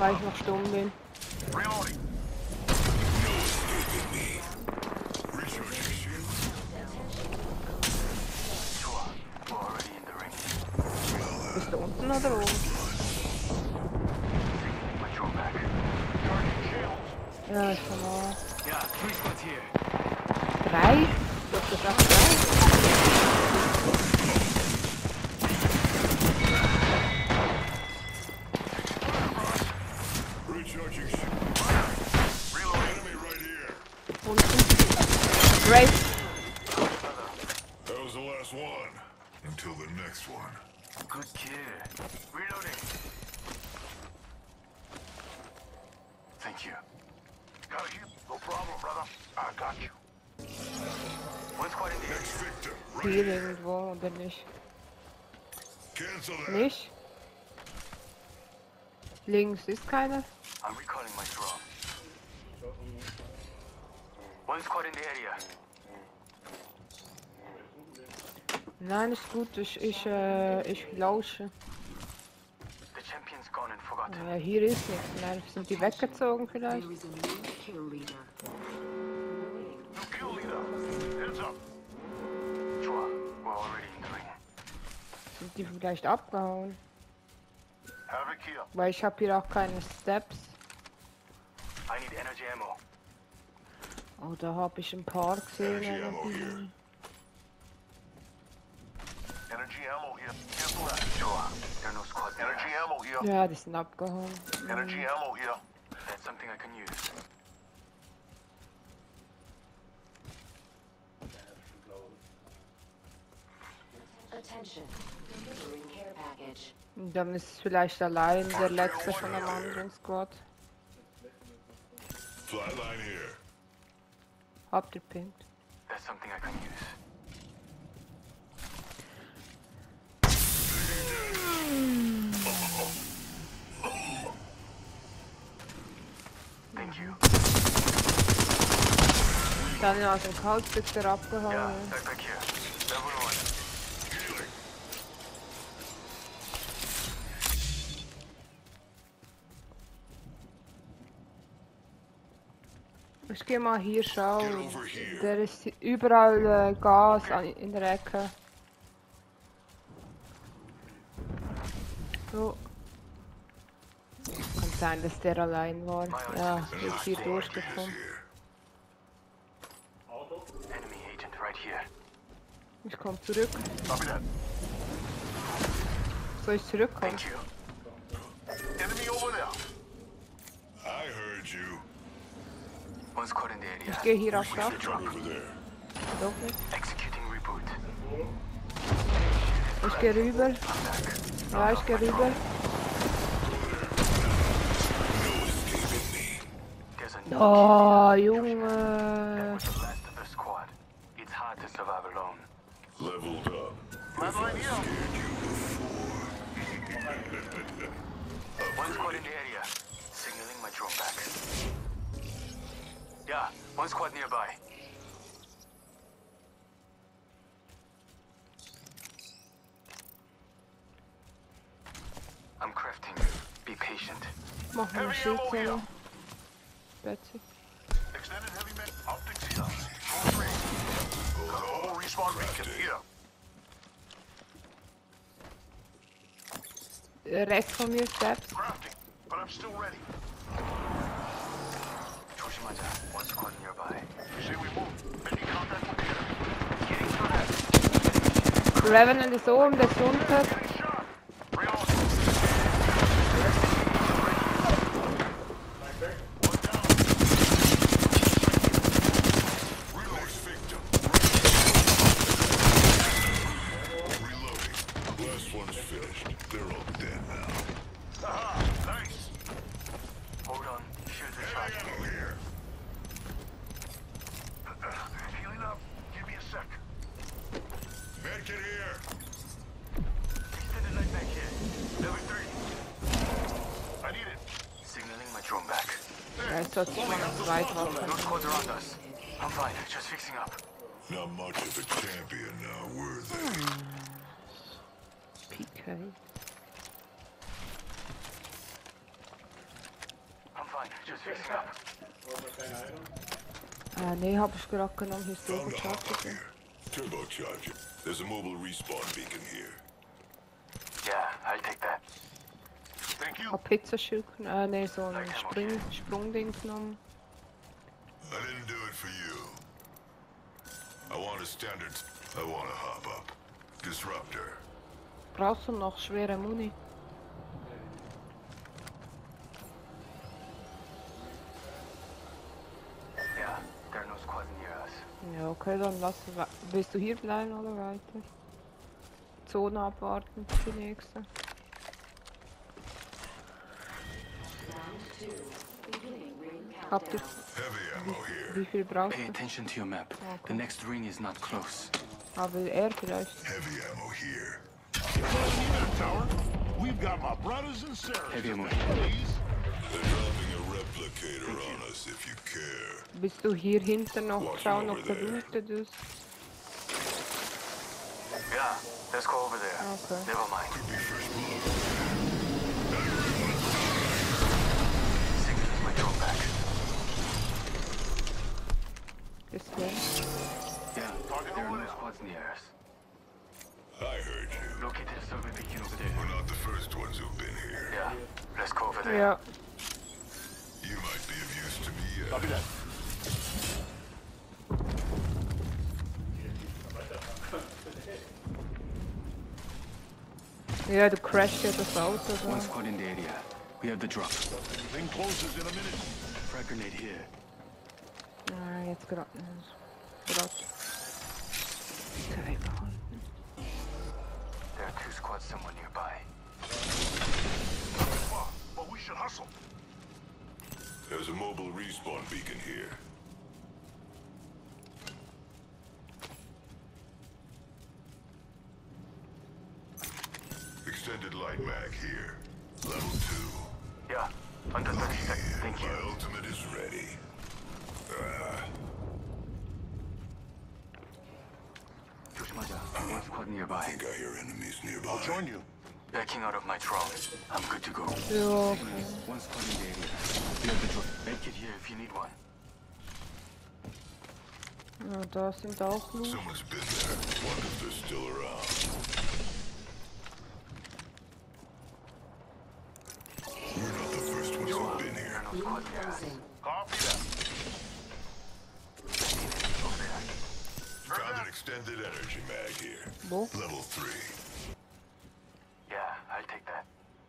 weil ich noch stumm bin. Bist du unten oder oben? Ja, ist schon mal. Drei? Du hast gesagt drei? Great. That was the last one. Until the next one. Good kid. Reloading. Thank you. Got you? No problem, brother. I got you. One squad in the Next victim. Right Hier here. irgendwo, oder nicht? Cancel that. Nicht? Links ist keiner. I'm recalling my drone. One squad in the area. Nein, ist gut, ich lausche. The champion's gone and forgotten. Hier ist nichts. Nein, sind die weggezogen vielleicht? There is a new kill leader. New kill leader. Heads up. Sure, we're already in the ring. Sind die vielleicht abgehauen? Havoc here. Weil ich habe hier auch keine Steps. I need energy ammo. Oh, da habe ich ein paar gesehen. Energy aber ammo die- here. Energy ammo here. Careful that. Sure, there are no squads. Energy ammo here. Ja, die sind abgehauen. Energy ammo here. That's something I can use. Attention. Delivering care package. Und dann ist es vielleicht allein der letzte von einem anderen Squad. Flatline here. Habt ihr pinkt? That's something I can use. Thank you. Dann aus dem Kaltstücker abgehauen. Yeah, backpack here. Level 1. Healing. Ich gehe mal hier Get schauen. over here. Der ist überall Gas in der Ecke. So. Kann sein, dass der allein war. Ja, ist hier Squad is durchgekommen. here. Enemy agent right here. Ich komme zurück. Copy that. Soll ich zurückkommen? Thank you. Enemy over there. I heard you. One squad in the area. Ich gehe hier auf Dach. Over there. Doch nicht. Executing reboot. Ich gehe rüber. I'm back. Ja, ich gehe rüber. There's a new Oh, kid. Junge. That was the last of the squad. It's hard to survive alone. Leveled up. Flatline here. Scared you before. One squad in the area. Signaling my drone back. Yeah, one squad nearby. I'm crafting. Be patient. Mach mal eine Schildzelle. Betsy. Extended heavy med optics here. Full range. Got a whole respawn beacon here. Rechts von mir, Steps. Crafting, but I'm still ready. Toshimaja, one squad nearby. Say we move. Making contact with the enemy. Getting through that. Revenant ist oben, der ist unter. Getting shot. Reloading. One down. Next victim. Reloading. Last one's finished. They're all dead now. Aha, nice. Hold on. Shields are Heavy charging. ammo here. Healing up. Give me a sec. Medkit here. Extended light back here. Level 3. I need it. Signaling my drone back. Ja, ist dort mal eine Zweitwaffe. No squads around us. I'm fine. Just fixing up. Not much of a champion now, were they? PK. fine. Just fixing up. Nee, hab ich gerade genommen. Hier ist so Found a hop up geschafft. here. Turbocharger. There's a mobile respawn beacon here. Yeah, I'll take that. Thank you. Hab Pizzaschild, nee, so ein Sprungding genommen. I didn't do it for you. I want a standard. I want to hop up. Disruptor. Brauchst du noch schwere Muni? Yeah, there are no squads near us. Ja, okay, dann lass. Willst du hier bleiben oder weiter? Zone abwarten für die nächste. Round 2. Beginning ring Habt ihr. countdown. Heavy ammo here. Wie viel brauchst Pay du? attention to your map. The next ring is not close. Aber er vielleicht. Heavy ammo here. Tower. We've got my brothers and sisters. Heavy ammo. Please. They're dropping a replicator on us if you care. Bist du hier hinten noch schauen, ob der lootet ist? Yeah, let's go over there. Okay. Never mind. Could be fresh blood. Signal my drone back. Ist der? Yeah, there are no squads near us. I heard you. Located a survey beacon over there. We're not the first ones who've been here. Yeah, let's go over there. Ja. You might be of use to me Copy yet. that. Ja, du crasht ja das Auto One da. squad in the area. We have the drop. Thing closes in a minute. Frag grenade here. Ah, jetzt gerade nicht. Gerade. Zwei behalten. There are 2 squads somewhere nearby. But we should hustle. There's a mobile respawn beacon here. Extended light mag here. Level 2. Yeah, under 30 seconds. Thank you. My ultimate is ready. 조심하자. One squad I nearby. think I hear enemies nearby. I'll join you. Backing out of my drone. I'm good to go. Ja, One squad in the area. We have the drop. Make it here if you need one. ja, da sind auch Loot. Someone's been there. Wonder if they're still around. We're not the first ones who've been here. There are no squads near us. Closing. Copy that. Over there. Found an extended energy mag here. Wo? Level 3. Yeah, I'll take that.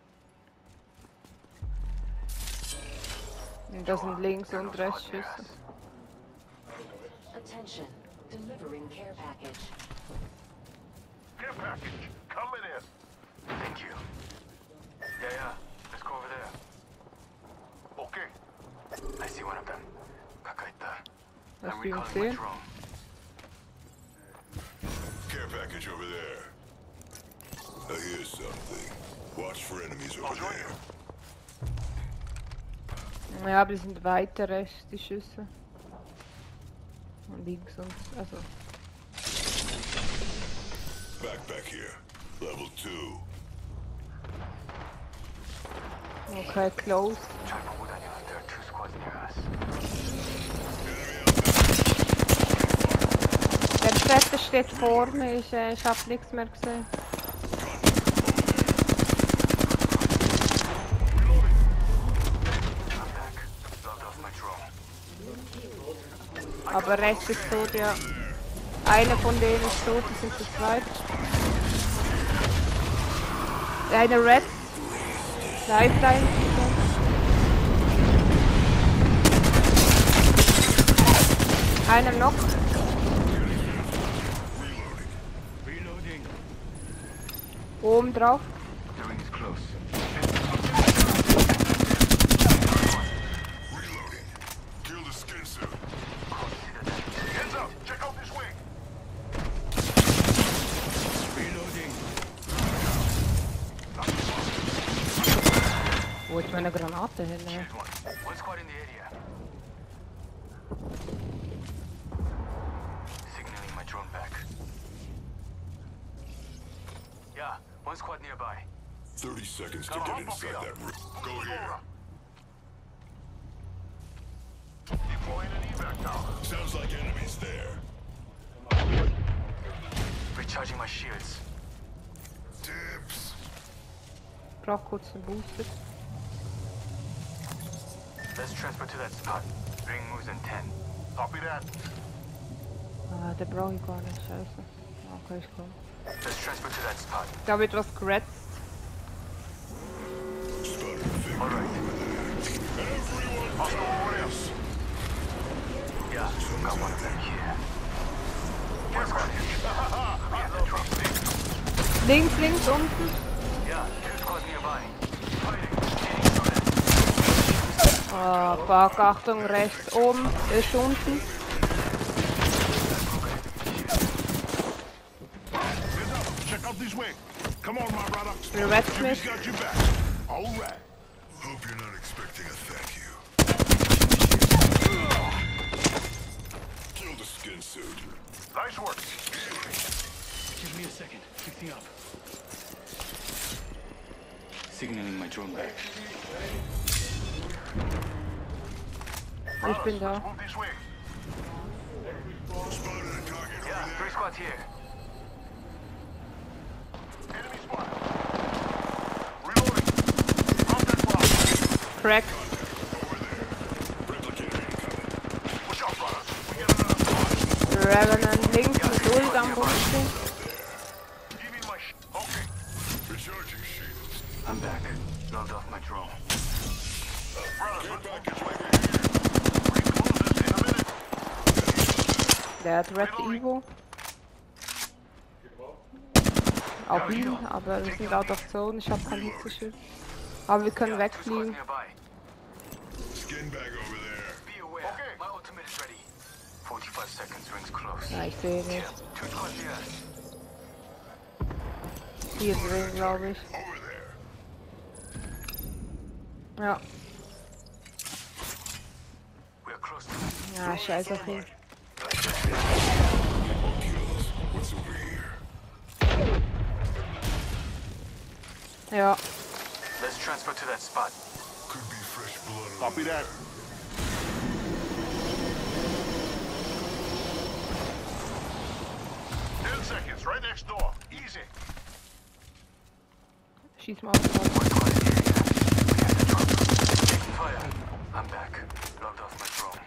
Das sind links There are und no rechts squads near Schüsse. us. Attention. Delivering care package. Care package. Coming in. Thank you. Yeah, let's go over there. Okay. I see one of them. Kakaita. Hast I'm du ihn recalling my gesehen? drone. Care package over there. I hear something. Watch for enemies over I'll join there. Ja, aber die sind weiter rechts, die Schüsse. Und links und. Also. Backpack here. Level 2. Okay, close. Try for wood on you. There are 2 squads near us. Der Fette steht vor mir, ich hab nichts mehr gesehen. I'm back. Logged off my drone. Aber rechts ist tot, ja. Einer von denen ist tot, die sind zu zweit. Eine Red. Lifeline. Einer noch. Reloading. Oben drauf. The ring is close. Reloading. Kill the skin suit. Hands up. Check out this wing. Reloading. Wo ist meine Granate hin? Ne? Here's one. One squad in the area. Signaling my drone back. Yeah, one squad nearby. 30 seconds to Come get on, inside Papa. that room. Go here. my shields. Dibs. Brauch kurz einen Booster. Let's transfer to that spot. Ring moves in 10. Copy that. Ah, den brauche ich gar nicht, scheiße. Okay, ich komm. Let's transfer to that spot. Da wird was geretzt. All right. Hostile warriors. Yeah, got one of them here. One squad here. We have the drop big. Links, links, unten. Yeah, two squads nearby. Fighting. Ah, fuck, Achtung, rechts oben. Ist unten. Check out this way. Come on, my brother. The red Jimmy's smith. got your back. All right. Hope you're not expecting a thank you. Kill the skin suit. Nice work. Give me a second. Fixing up. Signaling my drone back. Ich bin da. Move this way. Spotted a target Yeah, over three squads here. Enemy spot. Reloading. Drop that block. Crack. Push off, brothers. We get another squad. Revenant links mit Ult am Boden. Give me my okay. Recharging shields. I'm back. Logged off my drone. Brothers, Care package over here. we close this in a minute. Der hat Red Evo. Auf ihn, aber wir sind out of zone. Ich habe kein Hitzeschild. Aber wir können Yeah, two squads wegfliegen. nearby. Skin bag over there. Be aware. Okay. My ultimate is ready. 45 seconds. Rings close. Ja, ich sehe nicht. Two squads near us. Hier drin, glaube ich. Over there. Ja. We are close to Ja, scheiß auf ihn. Kills. What's over here? Ja. Let's transfer to that spot. Could be fresh blood. Copy that. 10 seconds, right next door. Easy. Schieß mal auf den Mann. One squad is here. We have the drop. Taking fire. I'm back. Logged off my drone.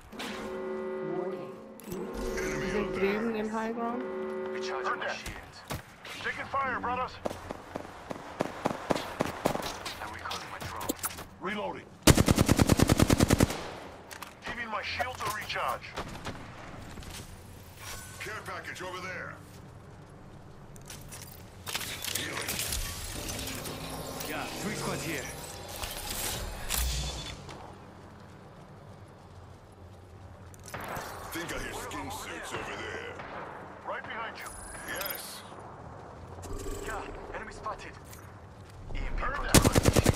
Die sind drüben im Highground. Recharging my shields. Taking fire, brothers. I'm recalling my drone. Reloading. Giving my shields a recharge. Care package over there. Yeah, three squads here. Think I hear skin suits over there. Right behind you. Yes. Yeah, enemy spotted. EMP Heard protocol.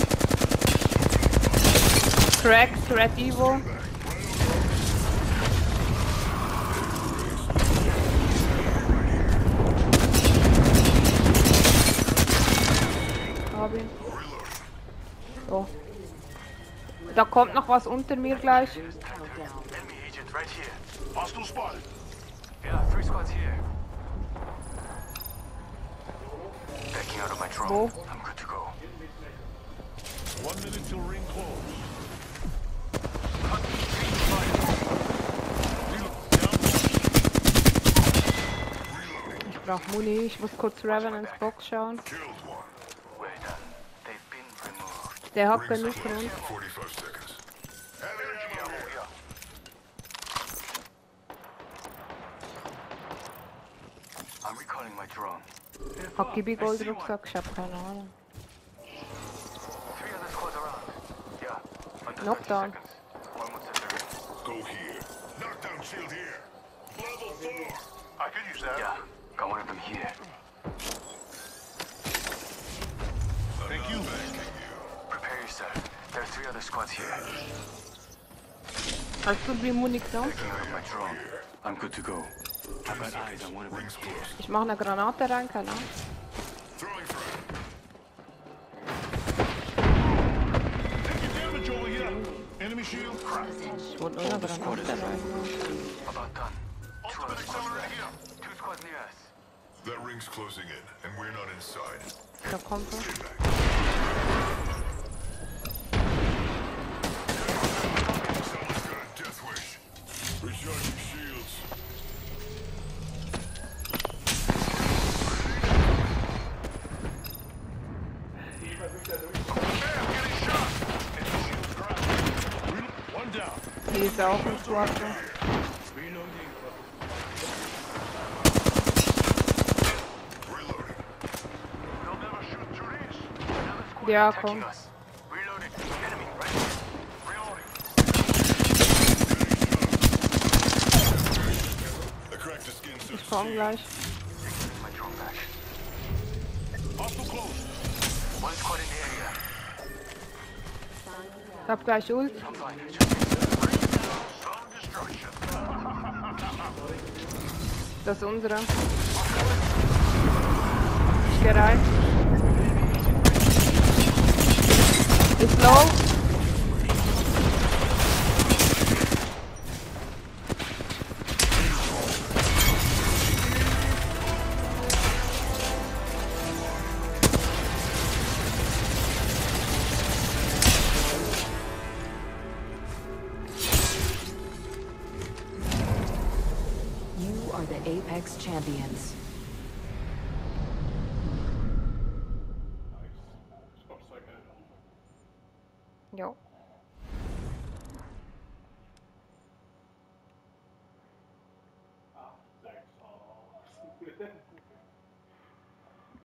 Cracked, Red Evo. Hab ihn. So. Da kommt noch was unter mir gleich. Enemy agent right here. Hostile spotted. Yeah, three squads here. Backing out of my drone. Wo? I'm good to go. 1 minute till ring close. Ich brauch Muni. Ich muss kurz Revenants Box schauen. Killed one. Well done. They've been removed. Der hat Rings genug close. rund. 45 seconds. Heavy ammo here. I'm recalling my drone. Hakibi Gold Rucksack, ich hab keine Ahnung. 3 other squads around. Yeah. Under 30 Knockdown. seconds. Almost at the ring. Go here. Knockdown shield here. Level 4. I could use that. Yeah. Got one of them here. Thank you. Prepare yourself. There are 3 other squads here. Hast du die Munition? Backing out of my drone. I'm good to go. I've got eyes on one of them. Rings close. Ich mach eine Granate rein, keine Ahnung. Throwing frag. Taking damage over here. Enemy shield cracked. Ich wollte nur eine Granate rein. About done. 2 other Ultimate squads accelerator left. here. 2 squads near us. That ring's closing in, and we're not inside. Da kommt er. Get back. Someone's got a death wish. Recharging shields. One down. Hier ist auch ein Schwarzer. Reloading. Reloading. They'll never shoot through these. Another squad Ja, attacking komm. us. Reloading. Enemy, right? Reloading. I cracked the skin suit. Ich komm gleich. Taking my drone back. Hostile close. One squad in the area. Ich hab gleich Ult. I'm fine. Just some destruction. Das ist unsere. Ich geh rein. Ist low. You are the Apex champions. Jo.